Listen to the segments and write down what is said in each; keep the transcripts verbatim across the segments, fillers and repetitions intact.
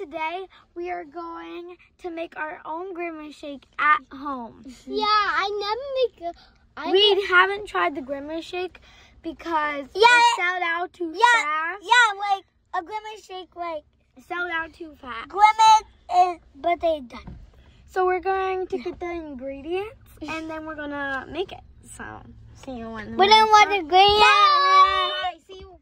today we are going to make our own Grimace shake at home. Yeah, I never make a... I we ne haven't tried the Grimace shake because Yeah, it sold out too yeah, fast. Yeah, like a Grimace shake, like... It sold out too fast. Grimace is... But they done. So we're going to get the ingredients and then we're going to make it. So, see you when the We don't want the ingredients. Bye! See you.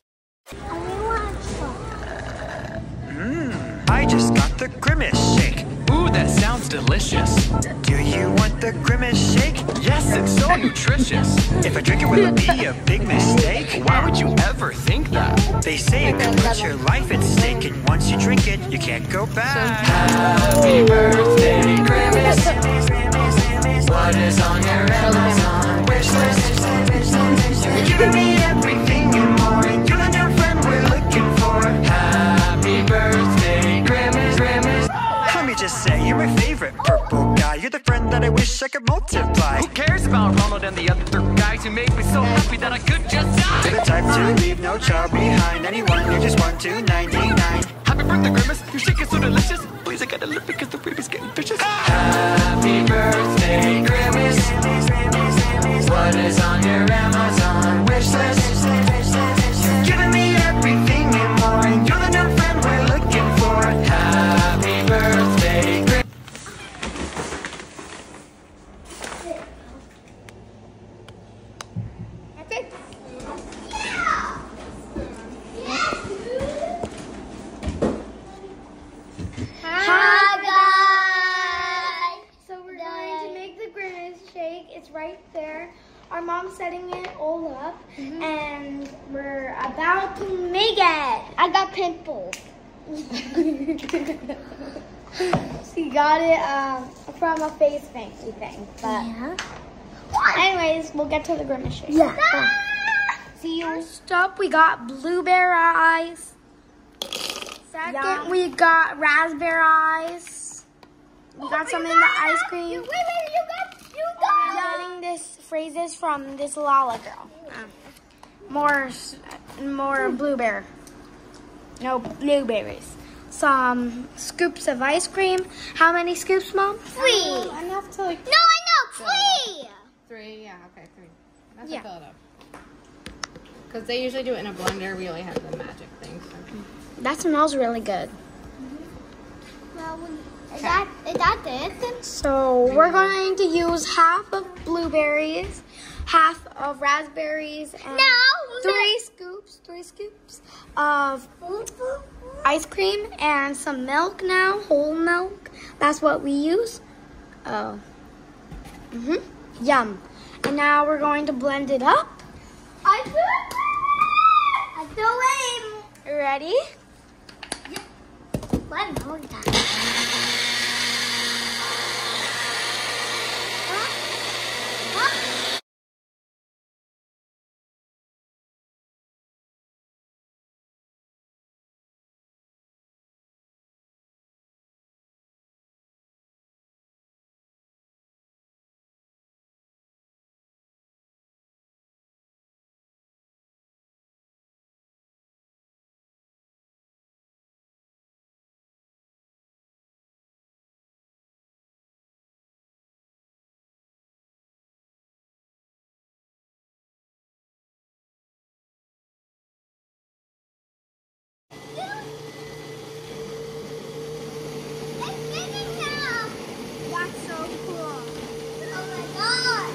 Mmm, I just got the Grimace shake. Ooh, that sounds delicious. Do you want the Grimace shake? Yes, it's so nutritious. If I drink it, will it be a big mistake? Why would you ever think that? They say it could put your life at stake, and once you drink it, you can't go back. Happy birthday, Grimace. What is on your Amazon wish list? You're giving me everything and more, and you're the new friend we're looking for. Happy birthday, Grimace, Grimace. Let me just say, you're my favorite purple guy. You're the friend that I wish I could multiply. Who cares about Ronald and the other guys who make me so happy that I could just You're the die? type to leave no child behind. Anyone, you just want to ninety-nine. Happy birthday, Grimace. Your shake is so delicious. Please, I gotta live because the baby's getting vicious. Happy birthday, Grimace. What is on your Amazon wish list? You're giving me everything and more, and you're the new friend we're looking for. Happy birthday, Grimace. Hi, guys. So we're going to make the Grimace shake. It's right there. Our mom's setting it all up, Mm-hmm. and we're about to make it. I got pimples. She got it um, from a face fancy thing. But Yeah. anyways, we'll get to the Grimace shake. Yeah. See you. First up, we got blueberry eyes. Second, Yum. we got raspberry eyes. We got some in the ice cream. You, wait, wait, you got, you got. I'm getting this phrases from this Lala girl. Uh, more, s- more blueberry. No blueberries. Some scoops of ice cream. How many scoops, Mom? Three. Enough to like No, I know, three. three, yeah, okay, three. Enough Yeah. to fill it up. Because they usually do it in a blender. We only have the magic thing. So. That smells really good. Well, is that, is that it? So we're going to use half of blueberries, half of raspberries, and No. three scoops, three scoops of ice cream and some milk now, whole milk. That's what we use. Oh. Mhm. Yum. And now we're going to blend it up. I feel it. I feel it. Ready? What more time? Huh? Huh? That's so cool. Oh my god!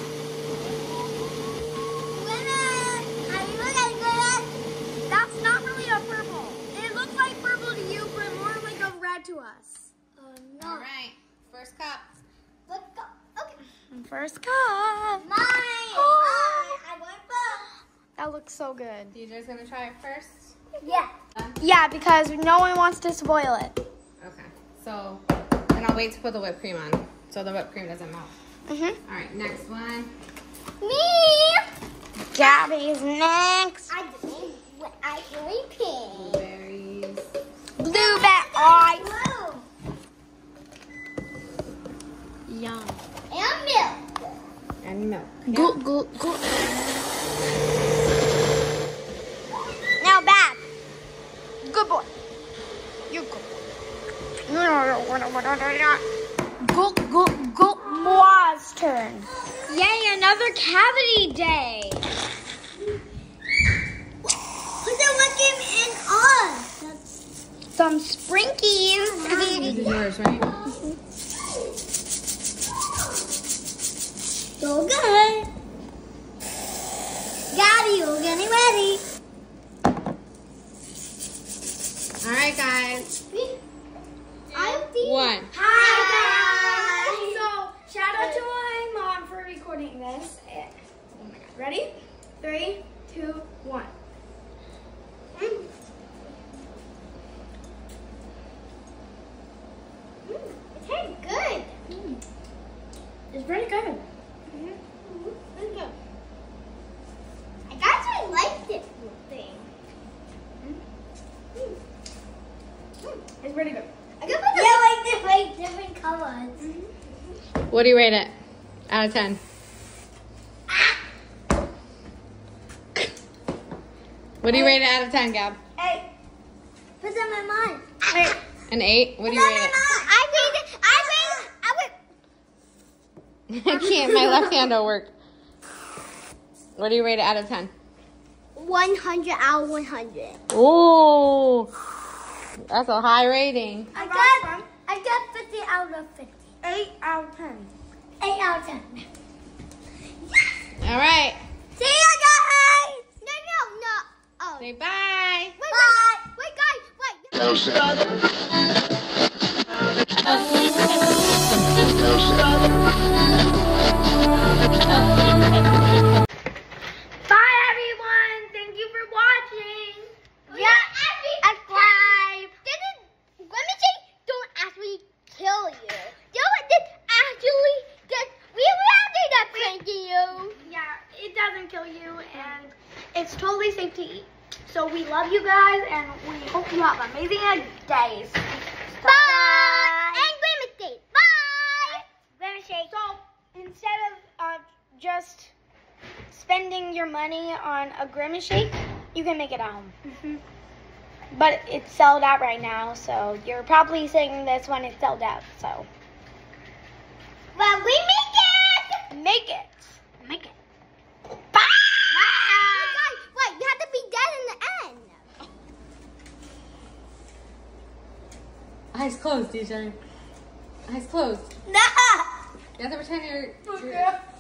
Women! Are you looking good? That's not really a purple. It looks like purple to you, but more like a red to us. Oh no. All right, first cup. Let's go. Okay. First cup. Mine! Mine! I want both. That looks so good. D J's gonna try it first. Yeah. Yeah, because no one wants to spoil it. Okay, so, and I'll wait to put the whipped cream on so the whipped cream doesn't melt. Mm-hmm. All right, next one. Me! Gabby's next. I did what I really pink. Blueberries. Blueberry eyes. Blue. Yum. And milk. And milk. Go, go, go. Now back. Good boy. You're good. Go, go, go, Moa's turn. Yay, another cavity day. Put the looking in on. Some Sprinkies. This is yours, right? So good. Gabby, we're getting ready. All right, guys. I'm the One. Hi, guys. So, shout out to my mom for recording this. Oh my God. Ready? Three, two, one. Mm. Mm, it tastes good. Mm. It's pretty good. Mm-hmm. Really good. I actually like this thing. Mm. Mm. It's pretty good. I can put yeah, like different, different colors. Mm-hmm. What do you rate it? Out of ten. What do you rate it out of ten, Gab? Hey, put them in mine. Wait. An eight? What do you No, rate no, it? no. I made it. I made it. I I can't. My left hand don't work. What do you rate it out of ten? went one hundred out of one hundred. Ooh, that's a high rating. I got, I got fifty out of fifty. Eight out of ten. eight out of ten. All right. See you guys. No, no, no. Oh. Say bye. Wait, wait, wait, guys, wait. Bye, everyone. Thank you for watching. Yeah, subscribe. Didn't let me say don't actually kill you. Don't just actually just we rather that pranking you. Yeah, it doesn't kill you, and it's totally safe to eat. So we love you guys, and we hope you have amazing days. Bye. And Grimace Day. Bye. Grimace Day. So instead of uh, just spending your money on a Grimace shake, you can make it at home. Mm-hmm. But it's sold out right now, so you're probably saying this when it's sold out. So But we make it. make it. Make it. Bye. Bye. Guys, wait, you have to be dead in the end. Eyes closed, D J. Eyes closed. No. You have to pretend you're. you're